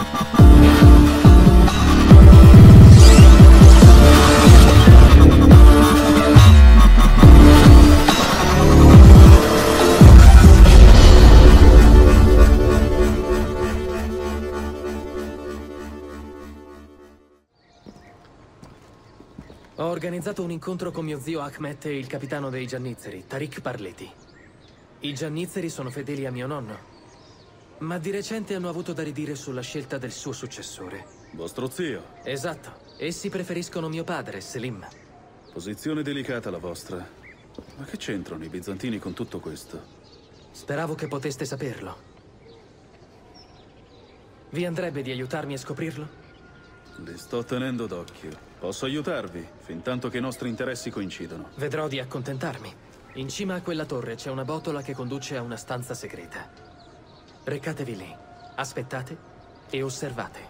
Ho organizzato un incontro con mio zio Ahmet e il capitano dei Giannizzeri, Tariq Parleti. I Giannizzeri sono fedeli a mio nonno, ma di recente hanno avuto da ridire sulla scelta del suo successore. Vostro zio? Esatto. Essi preferiscono mio padre, Selim. Posizione delicata la vostra. Ma che c'entrano i bizantini con tutto questo? Speravo che poteste saperlo. Vi andrebbe di aiutarmi a scoprirlo? Li sto tenendo d'occhio. Posso aiutarvi, fintanto che i nostri interessi coincidono. Vedrò di accontentarmi. In cima a quella torre c'è una botola che conduce a una stanza segreta. Recatevi lì, aspettate e osservate.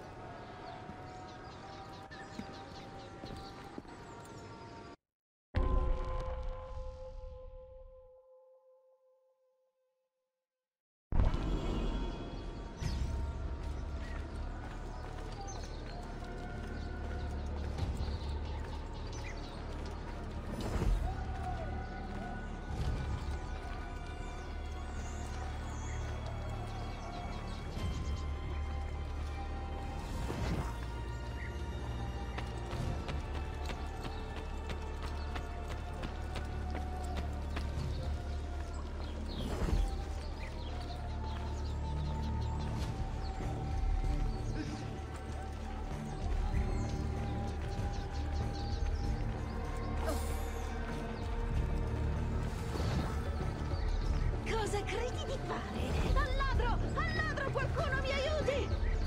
Cosa credi di fare? Al ladro! Al ladro! Qualcuno mi aiuti!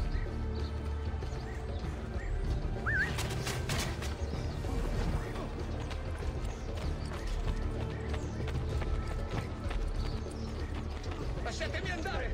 Lasciatemi andare!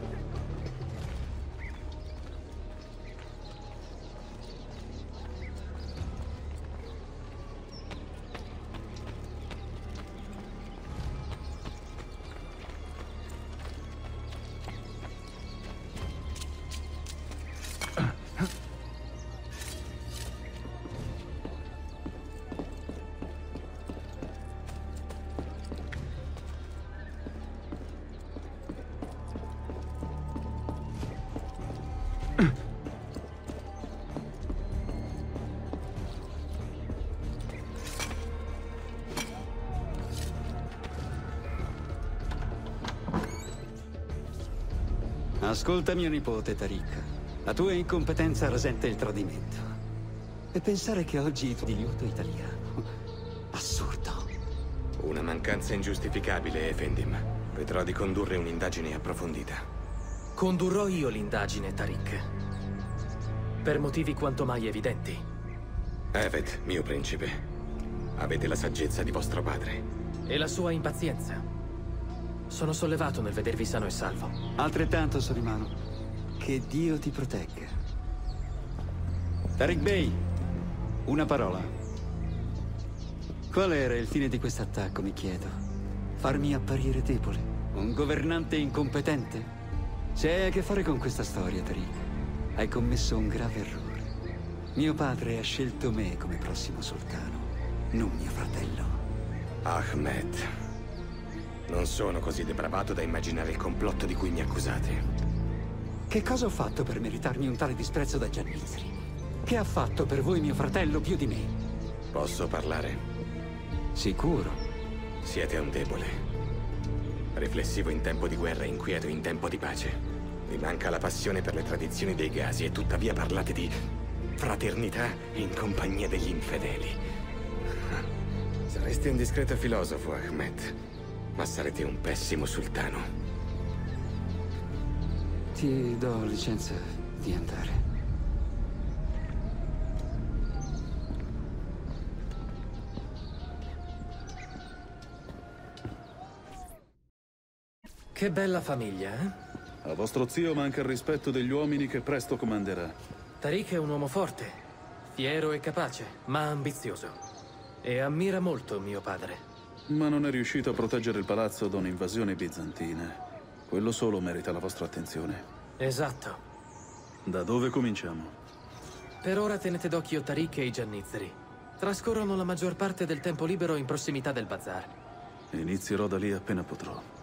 Ascolta mio nipote, Tariq. La tua incompetenza rasenta il tradimento. E pensare che oggi tu di liuto italiano. Assurdo. Una mancanza ingiustificabile, Efendim. Vedrò di condurre un'indagine approfondita. Condurrò io l'indagine, Tariq. Per motivi quanto mai evidenti. Evet, mio principe. Avete la saggezza di vostro padre. E la sua impazienza. Sono sollevato nel vedervi sano e salvo. Altrettanto, Solimano. Che Dio ti protegga. Tariq Bey, una parola. Qual era il fine di questo attacco, mi chiedo? Farmi apparire debole? Un governante incompetente? Se hai a che fare con questa storia, Tariq, hai commesso un grave errore. Mio padre ha scelto me come prossimo sultano, non mio fratello. Ahmed. Non sono così depravato da immaginare il complotto di cui mi accusate. Che cosa ho fatto per meritarmi un tale disprezzo da Giannizzeri? Che ha fatto per voi mio fratello più di me? Posso parlare? Sicuro. Siete un debole. Riflessivo in tempo di guerra e inquieto in tempo di pace. Vi manca la passione per le tradizioni dei Gazi e tuttavia parlate di fraternità in compagnia degli infedeli. Saresti un discreto filosofo, Ahmed, ma sarete un pessimo sultano. Ti do licenza di andare. Che bella famiglia, eh? A vostro zio manca il rispetto degli uomini che presto comanderà. Tariq è un uomo forte, fiero e capace, ma ambizioso. E ammira molto mio padre. Ma non è riuscito a proteggere il palazzo da un'invasione bizantina. Quello solo merita la vostra attenzione. Esatto. Da dove cominciamo? Per ora tenete d'occhio Tariq e i Giannizzeri. Trascorrono la maggior parte del tempo libero in prossimità del bazar. Inizierò da lì appena potrò.